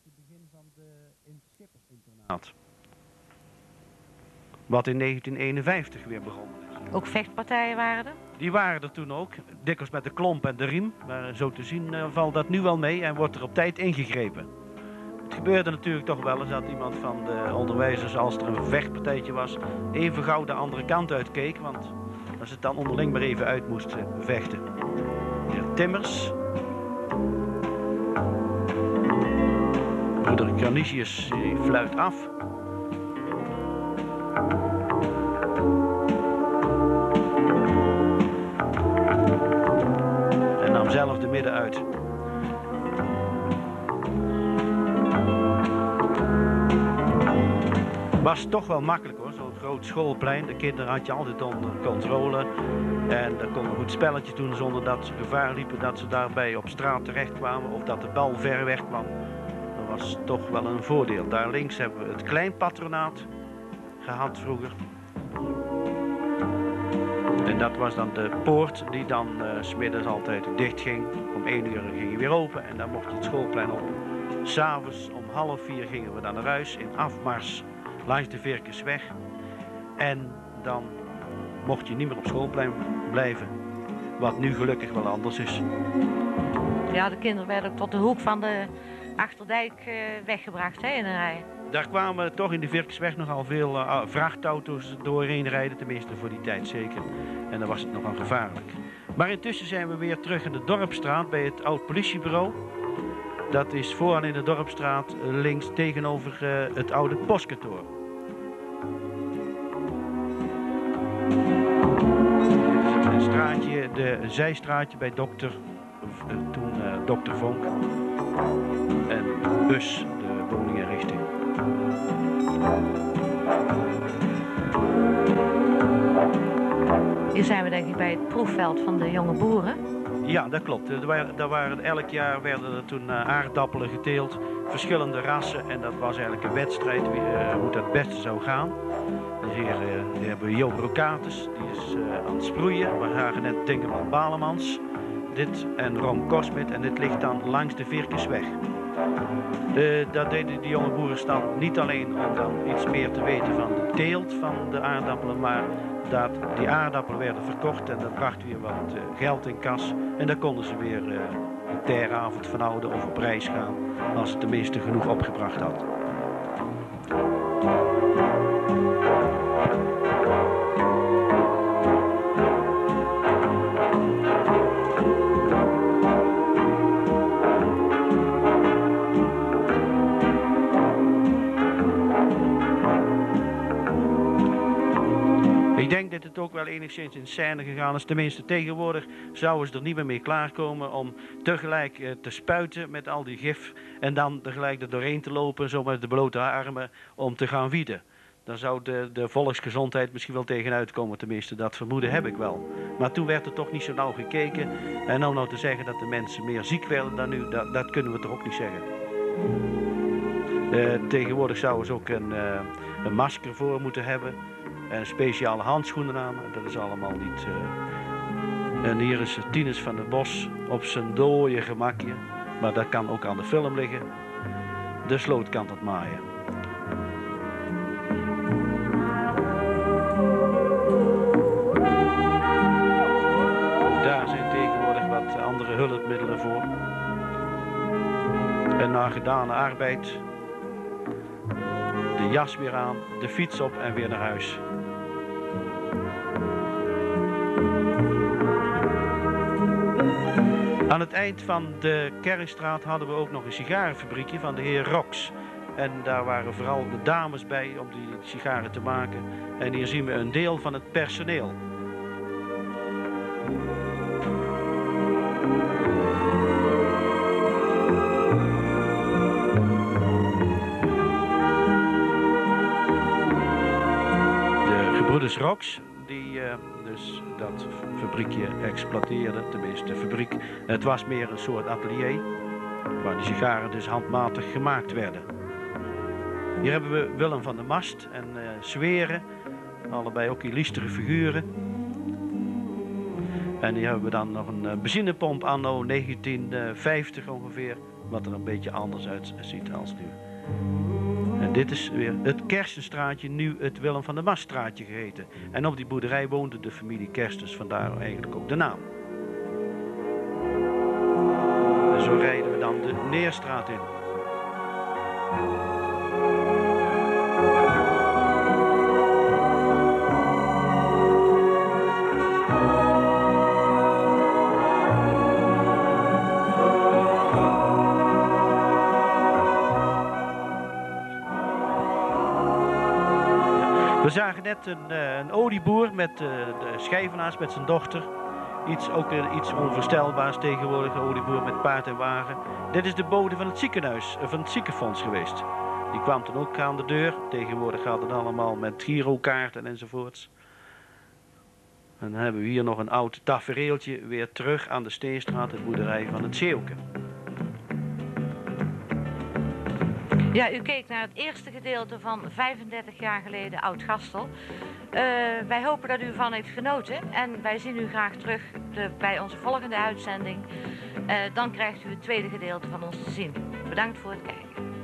het begin van het schippersinternaat. Wat in 1951 weer begonnen is. Ook vechtpartijen waren er? Die waren er toen ook, dikwijls met de klomp en de riem. Maar zo te zien valt dat nu wel mee en wordt er op tijd ingegrepen. Het gebeurde natuurlijk toch wel eens dat iemand van de onderwijzers, als er een vechtpartijtje was, even gauw de andere kant uitkeek. Want als het dan onderling maar even uit moest vechten. De Timmers. Broeder Canisius fluit af. En nam zelf de midden uit. Was toch wel makkelijk hoor, zo'n groot schoolplein. De kinderen had je altijd onder controle. En dan kon een goed spelletje doen zonder dat ze gevaar liepen dat ze daarbij op straat terecht kwamen of dat de bal ver weg kwam. Dat was toch wel een voordeel. Daar links hebben we het kleinpatronaat gehad vroeger. En dat was dan de poort die dan 's middags altijd dicht ging. Om 1 uur ging je weer open en dan mocht je het schoolplein op. 'S Avonds om 3:30 gingen we dan naar huis in afmars langs de Virkensweg. En dan mocht je niet meer op schoolplein blijven. Wat nu gelukkig wel anders is. Ja, de kinderen werden ook tot de hoek van de Achterdijk weggebracht hè, in een rij. Daar kwamen toch in de Virkensweg nogal veel vrachtauto's doorheen rijden. Tenminste voor die tijd zeker. En dan was het nogal gevaarlijk. Maar intussen zijn we weer terug in de Dorpsstraat bij het oud politiebureau. Dat is vooraan in de Dorpsstraat links tegenover het oude postkantoor. Een straatje, de zijstraatje bij toen dokter Vonk. En bus, de woninginrichting. Hier zijn we denk ik bij het proefveld van de jonge boeren. Ja, dat klopt. Elk jaar werden er toen aardappelen geteeld, verschillende rassen. En dat was eigenlijk een wedstrijd hoe het het beste zou gaan. Dus hier hebben we Jo Brocatus, die is aan het sproeien. We zagen net Dingeman Balemans. Dit en Ron Kosmit en dit ligt dan langs de Virkensweg. Dat deden de jonge boerenstand niet alleen om dan iets meer te weten van de teelt van de aardappelen, maar dat die aardappelen werden verkocht en dat bracht weer wat geld in kas. En daar konden ze weer een teravond van houden of op reis gaan, als het tenminste genoeg opgebracht had. Ik denk dat het ook wel enigszins in scène gegaan is. Tenminste, tegenwoordig zouden ze er niet meer mee klaarkomen om tegelijk te spuiten met al die gif en dan tegelijk er doorheen te lopen, zo met de blote armen, om te gaan wieden. Dan zou de volksgezondheid misschien wel tegenuit komen, tenminste, dat vermoeden heb ik wel. Maar toen werd er toch niet zo nauw gekeken. En nou te zeggen dat de mensen meer ziek werden dan nu, dat kunnen we toch ook niet zeggen. Tegenwoordig zouden ze ook een masker voor moeten hebben. En speciale handschoenen aan, dat is allemaal niet. En hier is Tinus van der Bos op zijn dode gemakje. Maar dat kan ook aan de film liggen. De slootkant het maaien. Daar zijn tegenwoordig wat andere hulpmiddelen voor. En na gedane arbeid, de jas weer aan, de fiets op en weer naar huis. Aan het eind van de Kerkstraat hadden we ook nog een sigarenfabriekje van de heer Rox. En daar waren vooral de dames bij om die sigaren te maken. En hier zien we een deel van het personeel. De gebroeders Rox, die dus dat fabriekje exploiteerde, tenminste de fabriek. Het was meer een soort atelier, waar die sigaren dus handmatig gemaakt werden. Hier hebben we Willem van der Mast en Zweren, allebei ook illustere figuren. En hier hebben we dan nog een benzinepomp anno 1950 ongeveer, wat er een beetje anders uitziet als nu. En dit is weer het Kerstenstraatje, nu het Willem van der Maststraatje geheten. En op die boerderij woonde de familie Kerstens, vandaar eigenlijk ook de naam. En zo rijden we dan de Neerstraat in. We zagen net een olieboer met de schijvenaars met zijn dochter. Ook iets onvoorstelbaars tegenwoordig, een olieboer met paard en wagen. Dit is de bode van het ziekenhuis, van het ziekenfonds geweest. Die kwam toen ook aan de deur. Tegenwoordig gaat het allemaal met girokaarten enzovoorts. En dan hebben we hier nog een oud tafereeltje weer terug aan de Steenstraat, de boerderij van het Zeeuwke. Ja, u keek naar het eerste gedeelte van 35 jaar geleden Oud-Gastel. Wij hopen dat u ervan heeft genoten en wij zien u graag terug bij onze volgende uitzending. Dan krijgt u het tweede gedeelte van ons te zien. Bedankt voor het kijken.